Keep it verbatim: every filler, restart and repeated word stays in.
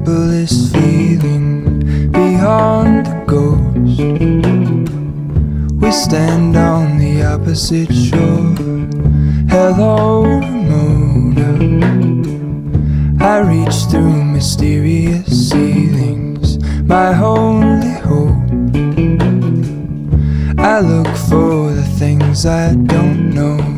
simplest feeling beyond the ghost. We stand on the opposite shore. Hello, Ramona. I reach through mysterious ceilings, my only hope. I look for the things I don't know.